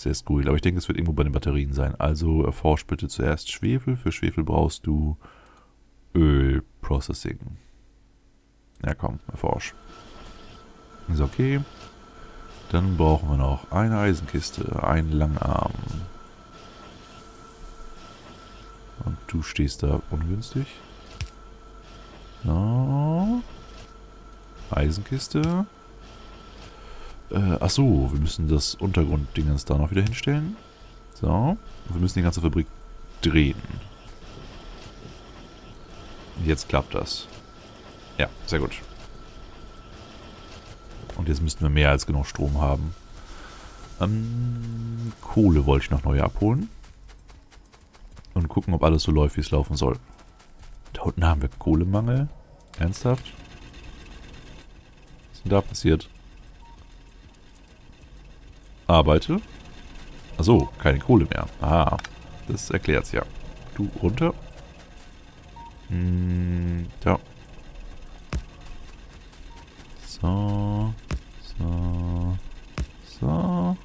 Sehr skurril, aber ich denke, es wird irgendwo bei den Batterien sein. Also erforsch bitte zuerst Schwefel. Für Schwefel brauchst du Ölprocessing. Ja komm, erforsch. Ist okay. Dann brauchen wir noch eine Eisenkiste, einen Langarm. Und du stehst da ungünstig. So. Eisenkiste. Achso, wir müssen das Untergrunddingens da noch wieder hinstellen. So. Und wir müssen die ganze Fabrik drehen. Jetzt klappt das. Ja, sehr gut. Und jetzt müssten wir mehr als genug Strom haben. Kohle wollte ich noch neu abholen. Und gucken, ob alles so läuft, wie es laufen soll. Da unten haben wir Kohlemangel. Ernsthaft? Was ist denn da passiert? Arbeite. Achso, keine Kohle mehr. Aha, das erklärt's ja. Du runter. Ja. So. So. So.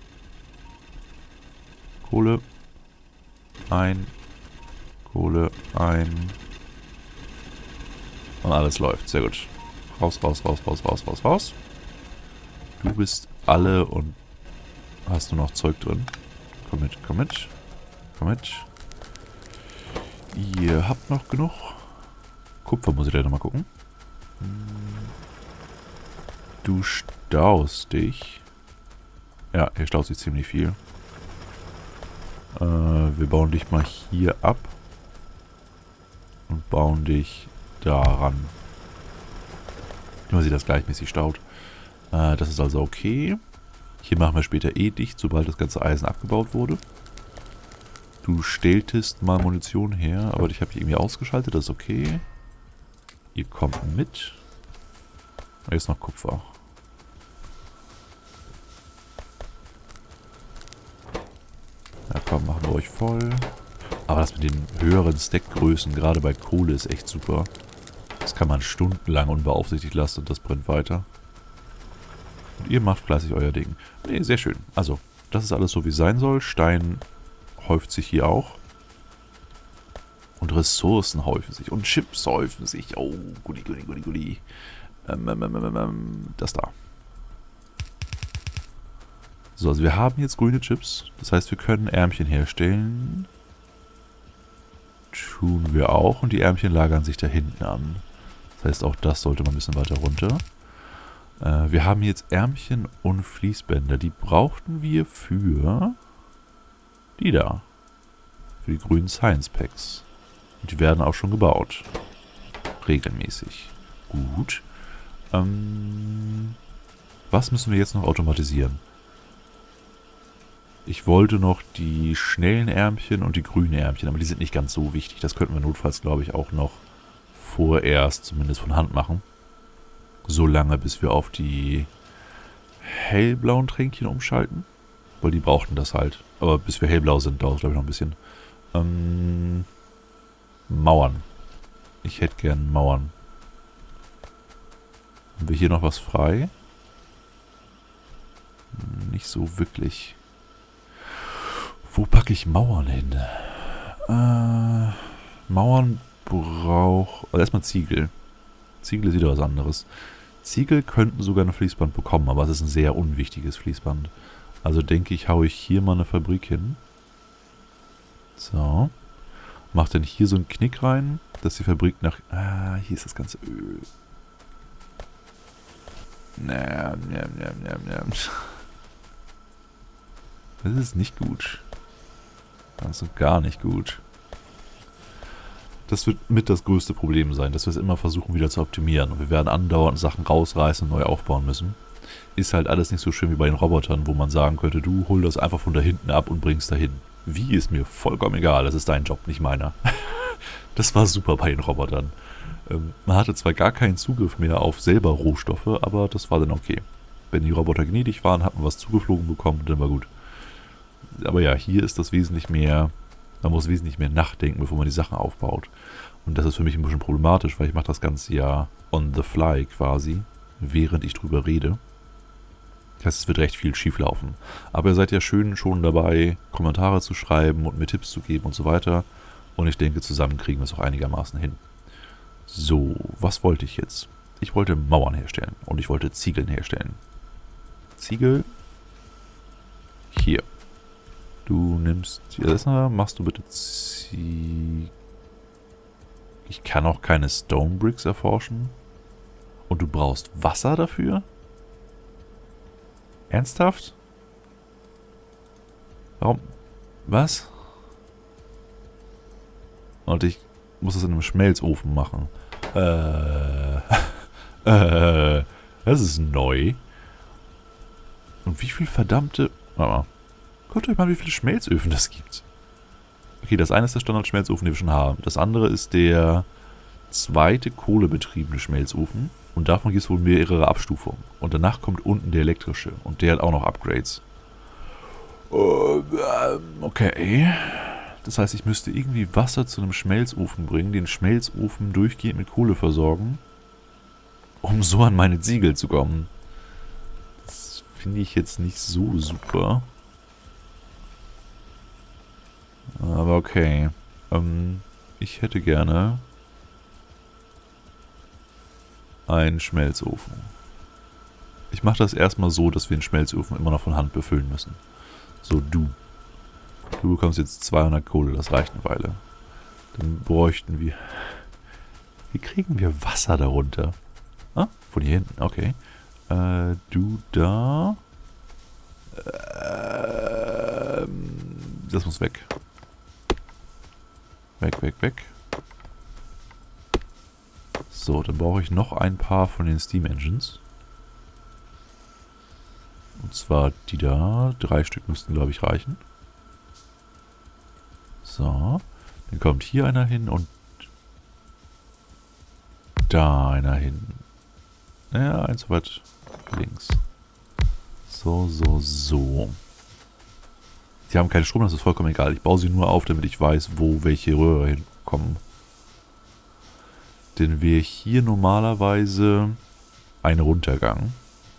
Kohle. Ein. Kohle. Ein. Und alles läuft. Sehr gut. Raus, raus, raus, raus, raus, raus, raus. Du bist alle und hast du noch Zeug drin? Komm mit, komm mit. Komm mit. Ihr habt noch genug. Kupfer muss ich leider mal gucken. Du staust dich. Ja, hier staut sich ziemlich viel. Wir bauen dich mal hier ab. Und bauen dich daran. Nur sieht das gleichmäßig staut. Das ist also okay. Hier machen wir später eh dicht, sobald das ganze Eisen abgebaut wurde. Du stelltest mal Munition her, aber ich habe die irgendwie ausgeschaltet, das ist okay. Ihr kommt mit. Hier ist noch Kupfer. Ja komm, machen wir euch voll. Aber das mit den höheren Stackgrößen, gerade bei Kohle, ist echt super. Das kann man stundenlang unbeaufsichtigt lassen und das brennt weiter. Und ihr macht fleißig euer Ding. Ne, sehr schön. Also, das ist alles so, wie es sein soll. Stein häuft sich hier auch. Und Ressourcen häufen sich. Und Chips häufen sich. Oh, guli, guli, guli, guli. Das da. So, also wir haben jetzt grüne Chips. Das heißt, wir können Ärmchen herstellen. Tun wir auch. Und die Ärmchen lagern sich da hinten an. Das heißt, auch das sollte mal ein bisschen weiter runter. Wir haben jetzt Ärmchen und Fließbänder. Die brauchten wir für die da. Für die grünen Science Packs. Und die werden auch schon gebaut. Regelmäßig. Gut. Was müssen wir jetzt noch automatisieren? Ich wollte noch die schnellen Ärmchen und die grünen Ärmchen, aber die sind nicht ganz so wichtig. Das könnten wir notfalls, glaube ich, auch noch vorerst zumindest von Hand machen. So lange, bis wir auf die hellblauen Tränkchen umschalten. Weil die brauchten das halt. Aber bis wir hellblau sind, dauert es, glaube ich, noch ein bisschen. Mauern. Ich hätte gern Mauern. Haben wir hier noch was frei? Nicht so wirklich. Wo packe ich Mauern hin? Mauern braucht... Also erstmal Ziegel. Ziegel ist wieder was anderes. Ziegel könnten sogar ein Fließband bekommen, aber es ist ein sehr unwichtiges Fließband. Also denke ich, haue ich hier mal eine Fabrik hin. So. Mach dann hier so einen Knick rein, dass die Fabrik nach... hier ist das ganze Öl. Das ist nicht gut. Das ist gar nicht gut. Das wird mit das größte Problem sein, dass wir es immer versuchen wieder zu optimieren. Und wir werden andauernd Sachen rausreißen und neu aufbauen müssen. Ist halt alles nicht so schön wie bei den Robotern, wo man sagen könnte, du hol das einfach von da hinten ab und bringst dahin. Wie ist mir vollkommen egal, das ist dein Job, nicht meiner. Das war super bei den Robotern. Man hatte zwar gar keinen Zugriff mehr auf selber Rohstoffe, aber das war dann okay. Wenn die Roboter gnädig waren, hat man was zugeflogen bekommen und dann war gut. Aber ja, hier ist das wesentlich mehr, man muss wesentlich mehr nachdenken, bevor man die Sachen aufbaut. Und das ist für mich ein bisschen problematisch, weil ich mache das Ganze ja on the fly quasi, während ich drüber rede. Das heißt, es wird recht viel schief laufen. Aber ihr seid ja schön schon dabei, Kommentare zu schreiben und mir Tipps zu geben und so weiter. Und ich denke, zusammen kriegen wir es auch einigermaßen hin. So, was wollte ich jetzt? Ich wollte Mauern herstellen und ich wollte Ziegeln herstellen. Ziegel. Hier. Du nimmst... machst du bitte Ich kann auch keine Stone Bricks erforschen. Und du brauchst Wasser dafür? Ernsthaft? Warum? Was? Und ich muss das in einem Schmelzofen machen. Das ist neu. Und wie viel verdammte... Warte mal. Guckt euch mal, wie viele Schmelzöfen das gibt. Okay, das eine ist der Standard-Schmelzofen, den wir schon haben. Das andere ist der zweite kohlebetriebene Schmelzofen. Und davon gibt es wohl mehrere Abstufungen. Und danach kommt unten der elektrische. Und der hat auch noch Upgrades. Okay. Das heißt, ich müsste irgendwie Wasser zu einem Schmelzofen bringen, den Schmelzofen durchgehend mit Kohle versorgen, um so an meine Ziegel zu kommen. Das finde ich jetzt nicht so super. Aber okay. Ich hätte gerne einen Schmelzofen. Ich mache das erstmal so, dass wir den Schmelzofen immer noch von Hand befüllen müssen. So, du. Du bekommst jetzt 200 Kohle, das reicht eine Weile. Dann bräuchten wir... Wie kriegen wir Wasser darunter? Ah, von hier hinten, okay. Du da. Das muss weg. Weg, weg, weg. So, dann brauche ich noch ein paar von den Steam Engines. Und zwar die da. 3 Stück müssten, glaube ich, reichen. So. Dann kommt hier einer hin und da einer hin. Naja, eins so weit links. So, so, so. Die haben keinen Strom, das ist vollkommen egal. Ich baue sie nur auf, damit ich weiß, wo welche Röhre hinkommen. Denn wäre hier normalerweise ein Runtergang.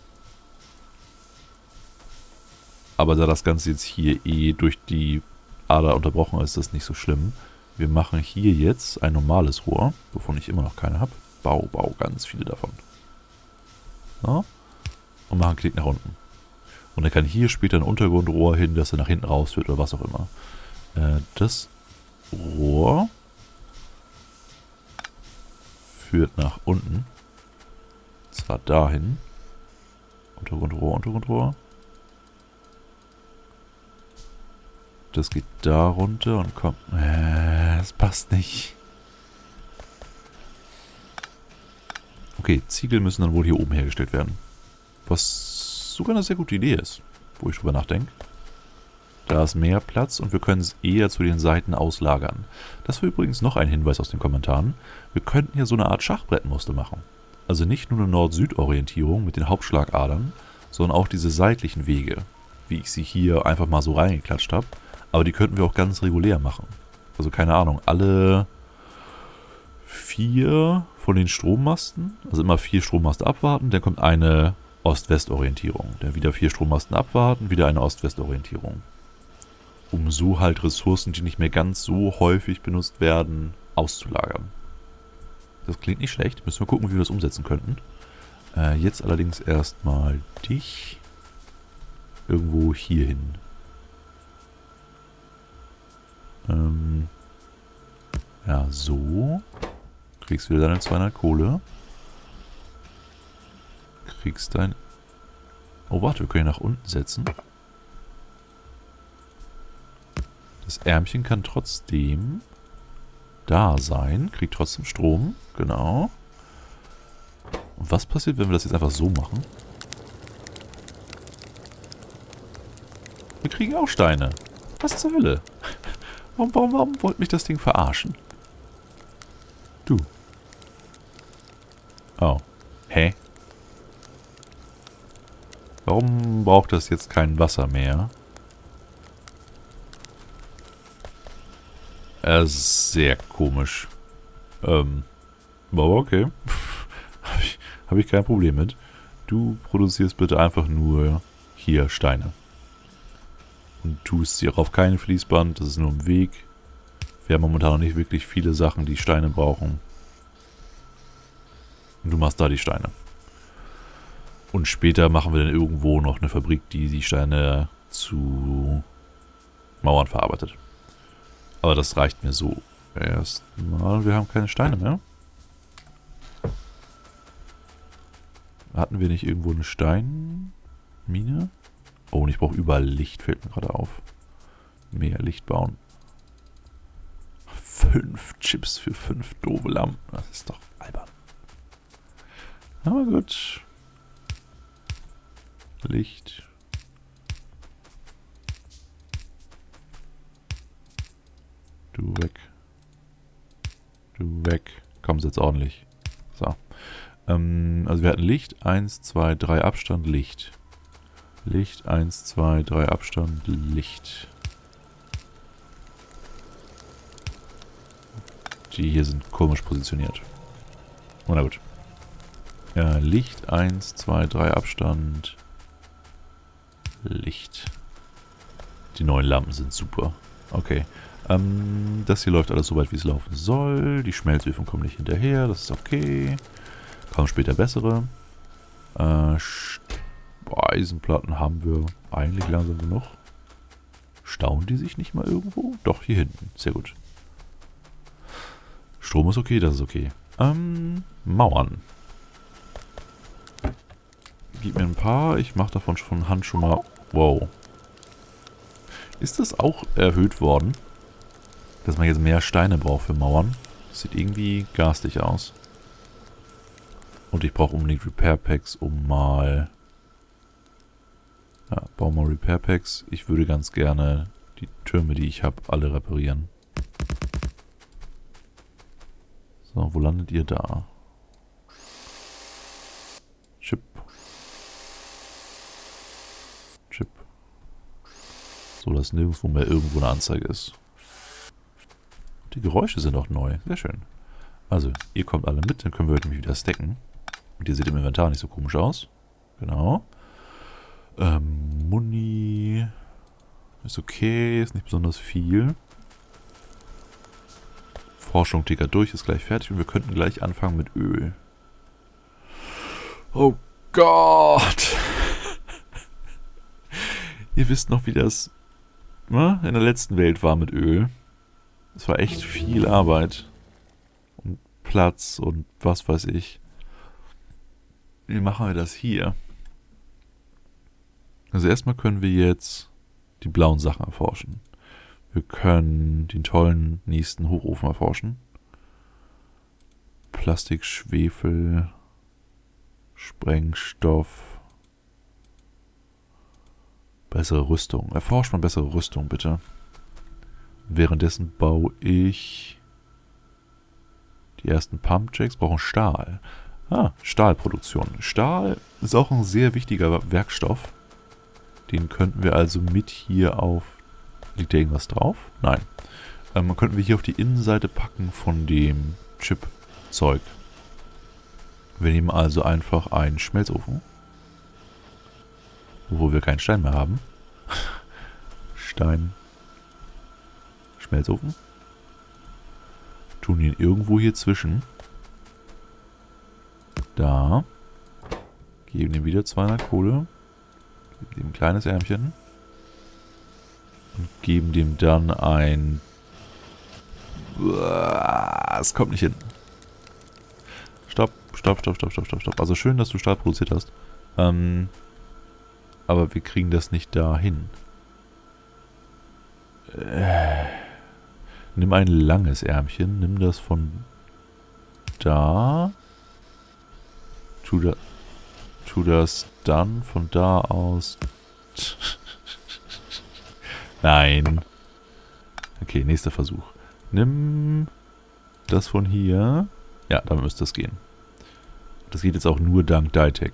Aber da das Ganze jetzt hier durch die Ader unterbrochen ist, ist das nicht so schlimm. Wir machen hier jetzt ein normales Rohr, wovon ich immer noch keine habe. Bau, ganz viele davon. So. Und machen einen Klick nach unten. Und dann kann hier später ein Untergrundrohr hin, dass er nach hinten raus wird oder was auch immer. Das Rohr führt nach unten. Und zwar dahin. Untergrundrohr, Untergrundrohr. Das geht da runter und kommt... das passt nicht. Okay, Ziegel müssen dann wohl hier oben hergestellt werden. Was sogar eine sehr gute Idee ist, wo ich drüber nachdenke. Da ist mehr Platz und wir können es eher zu den Seiten auslagern. Das war übrigens noch ein Hinweis aus den Kommentaren. Wir könnten hier so eine Art Schachbrettmuster machen. Also nicht nur eine Nord-Süd-Orientierung mit den Hauptschlagadern, sondern auch diese seitlichen Wege, wie ich sie hier einfach mal so reingeklatscht habe. Aber die könnten wir auch ganz regulär machen. Also keine Ahnung, alle 4 von den Strommasten, also immer 4 Strommaste abwarten, dann kommt eine Ost-West-Orientierung. Dann wieder 4 Strommasten abwarten, wieder eine Ost-West-Orientierung. Um so halt Ressourcen, die nicht mehr ganz so häufig benutzt werden, auszulagern. Das klingt nicht schlecht. Müssen wir gucken, wie wir das umsetzen könnten. Jetzt allerdings erstmal dich irgendwo hier hin. Ja, so. Kriegst wieder deine 200 Kohle. Kriegst dein... Oh, warte, wir können ihn nach unten setzen. Das Ärmchen kann trotzdem da sein. Kriegt trotzdem Strom. Genau. Und was passiert, wenn wir das jetzt einfach so machen? Wir kriegen auch Steine. Was zur Hölle? Warum wollte mich das Ding verarschen? Du. Oh. Hä? Warum braucht das jetzt kein Wasser mehr? Das ist sehr komisch. Aber okay. Hab ich kein Problem mit. Du produzierst bitte einfach nur hier Steine. Und tust hier auf kein Fließband, das ist nur im Weg. Wir haben momentan noch nicht wirklich viele Sachen, die Steine brauchen. Und du machst da die Steine. Und später machen wir dann irgendwo noch eine Fabrik, die die Steine zu Mauern verarbeitet. Aber das reicht mir so. Erstmal, wir haben keine Steine mehr. Hatten wir nicht irgendwo eine Steinmine? Oh, und ich brauche überall Licht, fällt mir gerade auf. Mehr Licht bauen. 5 Chips für 5 doofe Lampen. Das ist doch albern. Aber gut. Licht. Du weg. Du weg. Komm, sitz ordentlich. So. Also wir hatten Licht. 1, 2, 3 Abstand, Licht. Licht, 1, 2, 3 Abstand, Licht. Die hier sind komisch positioniert. Oh, na gut. Ja, Licht, 1, 2, 3 Abstand, Licht. Die neuen Lampen sind super. Okay. Das hier läuft alles so weit, wie es laufen soll. Die Schmelzöfen kommen nicht hinterher. Das ist okay. Kommen später bessere. Eisenplatten haben wir eigentlich langsam genug. Stauen die sich nicht mal irgendwo? Doch, hier hinten. Sehr gut. Strom ist okay, das ist okay. Mauern. Gib mir ein paar. Ich mache davon von Hand schon mal... Wow. Ist das auch erhöht worden? Dass man jetzt mehr Steine braucht für Mauern? Das sieht irgendwie garstig aus. Und ich brauche unbedingt Repair Packs, um mal... Ja, bauen wir Repair Packs. Ich würde ganz gerne die Türme, die ich habe, alle reparieren. So, wo landet ihr da? Chip. Chip. So, dass nirgendwo mehr irgendwo eine Anzeige ist. Die Geräusche sind auch neu. Sehr schön. Also, ihr kommt alle mit, dann können wir heute nämlich wieder stacken. Und ihr seht im Inventar nicht so komisch aus. Genau. Muni ist okay, ist nicht besonders viel. Forschung tickert durch, ist gleich fertig und wir könnten gleich anfangen mit Öl. Oh Gott! Ihr wisst noch, wie das in der letzten Welt war mit Öl. Es war echt viel Arbeit. Und Platz und was weiß ich. Wie machen wir das hier? Also erstmal können wir jetzt die blauen Sachen erforschen. Wir können den tollen nächsten Hochofen erforschen. Plastik, Schwefel, Sprengstoff. Bessere Rüstung. Erforscht mal bessere Rüstung, bitte. Währenddessen baue ich die ersten Pumpjacks. Brauchen Stahl. Ah, Stahlproduktion. Stahl ist auch ein sehr wichtiger Werkstoff. Den könnten wir also mit hier auf... Liegt da irgendwas drauf? Nein. Könnten wir hier auf die Innenseite packen von dem Chip-Zeug. Wir nehmen also einfach einen Schmelzofen. Obwohl wir keinen Stein mehr haben. Stein. Schmelzofen. Tun ihn irgendwo hier zwischen. Da. Geben ihm wieder 200 Kohle. Geben dem ein kleines Ärmchen. Und geben dem dann ein... Es kommt nicht hin. Stopp, stopp, stopp, stopp, stopp, stopp, stopp. Also schön, dass du Stahl produziert hast. Aber wir kriegen das nicht dahin. Nimm ein langes Ärmchen. Nimm das von da. Tu das dann von da aus. Nein. Okay, nächster Versuch. Nimm das von hier. Ja, damit müsste das gehen. Das geht jetzt auch nur dank Ditec.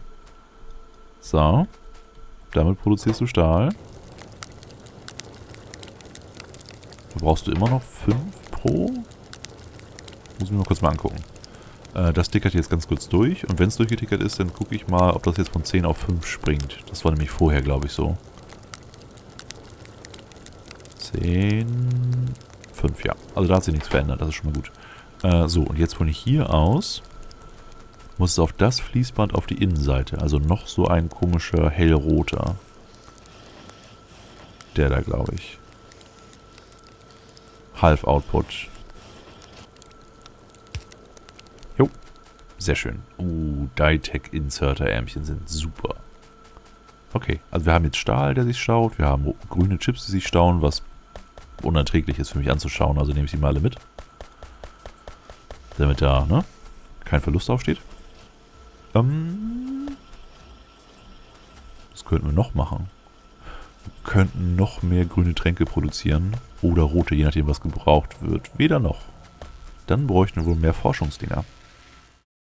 So. Damit produzierst du Stahl. Da brauchst du immer noch 5 pro. Muss ich mir mal kurz mal angucken. Das tickert jetzt ganz kurz durch. Und wenn es durchgetickert ist, dann gucke ich mal, ob das jetzt von 10 auf 5 springt. Das war nämlich vorher, glaube ich, so. 10, 5, ja. Also da hat sich nichts verändert, das ist schon mal gut. So, und jetzt von hier aus muss es auf das Fließband auf die Innenseite. Also noch so ein komischer hellroter. Der da, glaube ich. Half Output. Jo. Sehr schön. Dytech Inserter Ärmchen sind super. Okay, also wir haben jetzt Stahl, der sich staut. Wir haben grüne Chips, die sich stauen, was unerträglich ist für mich anzuschauen. Also nehme ich sie mal alle mit. Damit da, ne, kein Verlust aufsteht. Was könnten wir noch machen? Wir könnten noch mehr grüne Tränke produzieren. Oder rote, je nachdem, was gebraucht wird. Weder noch. Dann bräuchten wir wohl mehr Forschungsdinger.